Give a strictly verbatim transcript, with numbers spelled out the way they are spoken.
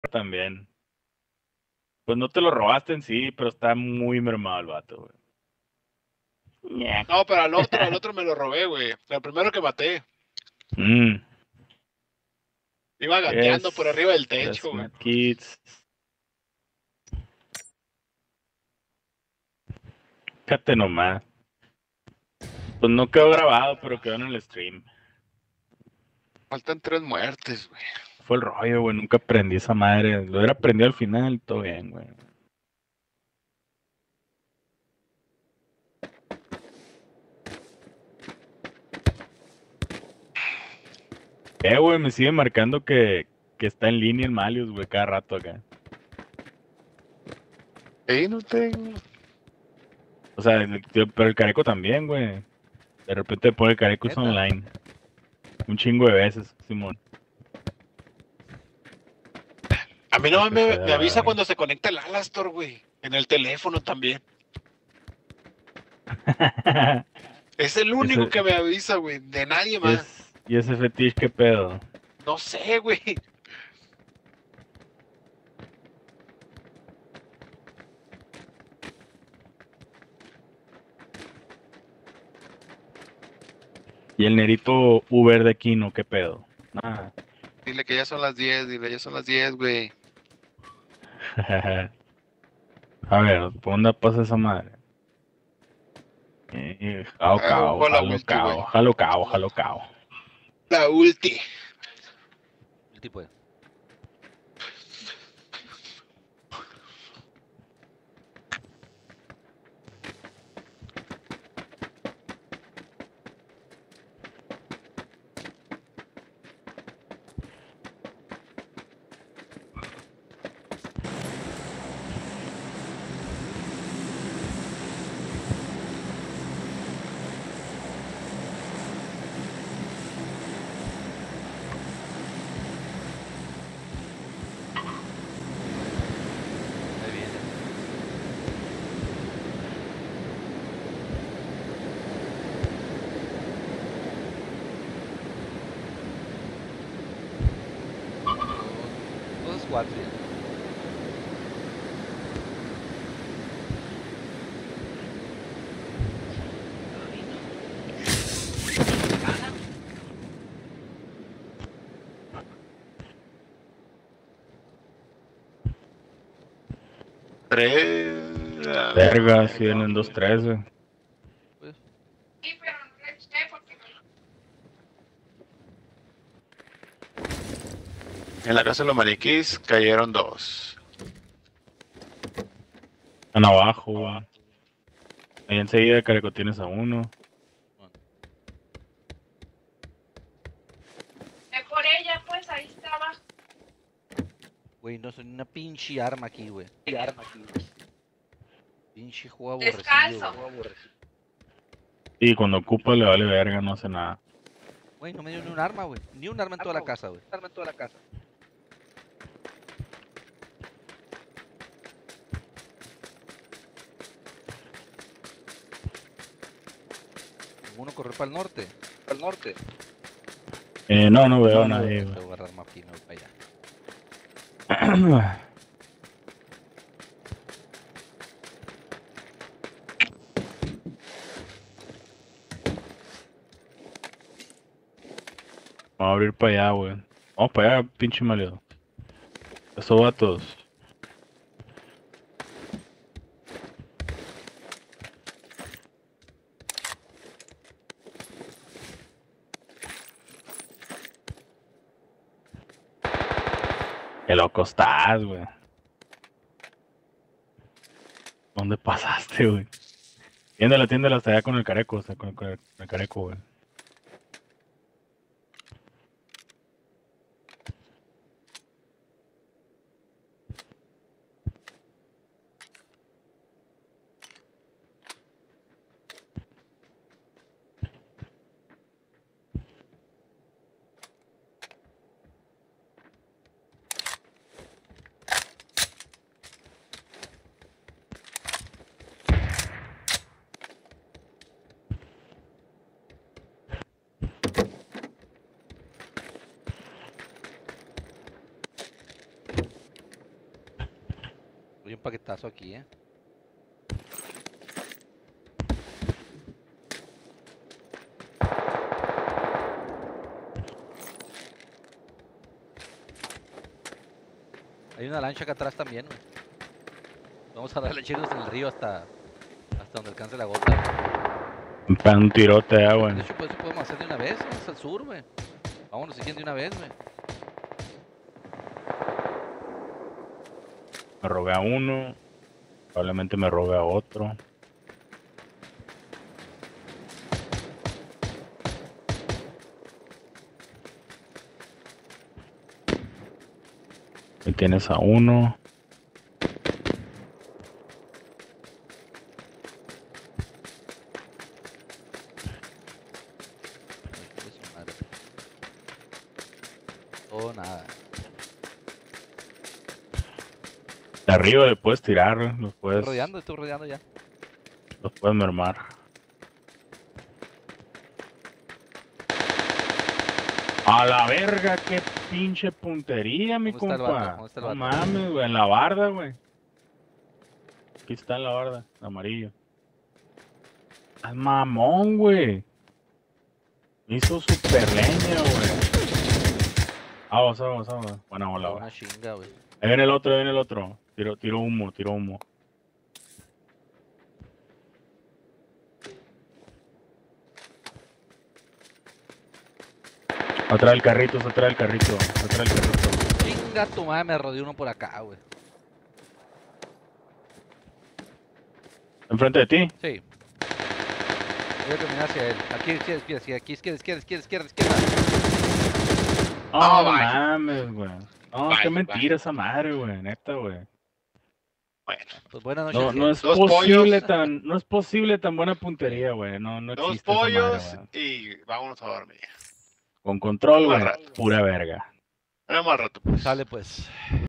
también. Pues no te lo robaste en sí, pero está muy mermado el vato, güey. Ñac. No, pero al otro, al otro me lo robé, güey. El primero que maté. Mm, Iba gateando por yes, arriba del yes, techo, güey. Mad Kids. Fíjate nomás. Pues no quedó grabado, pero quedó en el stream. Faltan tres muertes, güey. Fue el rollo, güey. Nunca aprendí esa madre. Lo hubiera aprendido al final, todo bien, güey. Eh, güey, me sigue marcando que, que está en línea el Malius, güey, cada rato acá. Ahí no tengo. O sea, el- pero el Careco también, güey. De repente pone el Careco es ¿Neta? online. Un chingo de veces, Simón. A mí Lo no que me, sea, me avisa güey. cuando se conecta el Alastor, güey. En el teléfono también. Es el único ese, que me avisa, güey. De nadie y, más. es, y ese fetiche, ¿qué pedo? No sé, güey. Y el nerito Uber de Kino, ¿qué pedo? Nada. Dile que ya son las diez, dile, ya son las diez, güey. A ver, ¿por dónde pasa esa madre? Eh, jalo Ah, cao, ojo a la jalo ulti, güey. cao, jalo cao, jalo cao. La ulti. El tipo de... Ahí viene. Dos, dos cuatro ya. Tres. Verga, si vienen dos, tres, güey. Pues, En la casa de los mariquis cayeron dos. Están abajo, güey. Ahí enseguida Careco tienes a uno. bueno. Ve por ella, pues, ahí está abajo. Güey, no soy una pinche arma aquí, güey. Arma aquí, güey. Pinche juego aborrecido, Descalzo. güey. aborrecido. Y cuando ocupa le vale verga, no hace nada. Güey, no me dio ni un arma, güey. Ni un arma en toda la casa, güey. Arma en toda la casa. Uno corrió para el norte. Para el norte. Eh, no, no veo a No, nadie, te güey. voy a agarrar más aquí, no voy para allá. Vamos a abrir para allá, güey. Vamos para allá, pinche maleado. Esos vatos. Qué loco estás, güey. ¿Dónde pasaste, güey? Tiéndala, tiéndala hasta allá con el careco, o sea, con el, con el careco, güey. Doy un paquetazo aquí, eh. Hay una lancha acá atrás también, güey. Vamos a darle chiros en el río hasta, hasta donde alcance la gota, güey. Me pegan un tirote de agua. De hecho, pues eso podemos hacer de una vez, vamos al sur, güey. Vámonos si quieren de una vez, güey. Me robé a uno. Probablemente me robé a otro. Ahí tienes a uno. Ay, su madre. Oh, nada. De arriba le puedes tirar, los Estoy puedes, rodeando, estoy rodeando ya. los puedes mermar. A la verga, qué pinche puntería, mi ¿Dónde está el compa. vato? ¿Dónde está el No vato? mames, güey, en la barda, güey. Aquí está en la barda, en amarillo. Al mamón, güey. Me hizo super leña, güey. Vamos, vamos, vamos. Buena bola, güey. Una chinga, güey. Ahí viene el otro, ahí viene el otro. Tiro, tiro humo, tiro humo. Atrás del carrito, atrás del carrito, atrás del carrito. Chinga tu madre, me rodeó uno por acá, güey. ¿Enfrente de ti? Sí. Voy a caminar hacia él. Aquí, izquierda, izquierda, aquí, izquierda, izquierda, izquierda, izquierda, izquierda. No, Ah, no bye. mames, güey. No, Bye, qué bye. mentira esa madre, güey, neta, güey. Bueno, Pues buenas noches. No, no es Dos posible pollos. tan, no es posible tan buena puntería, güey. No, no dos existe esa madre, pollos güey. y vámonos a dormir. Con control, güey, Buen rato. pura verga. Nos vemos al rato, pues. Sale pues.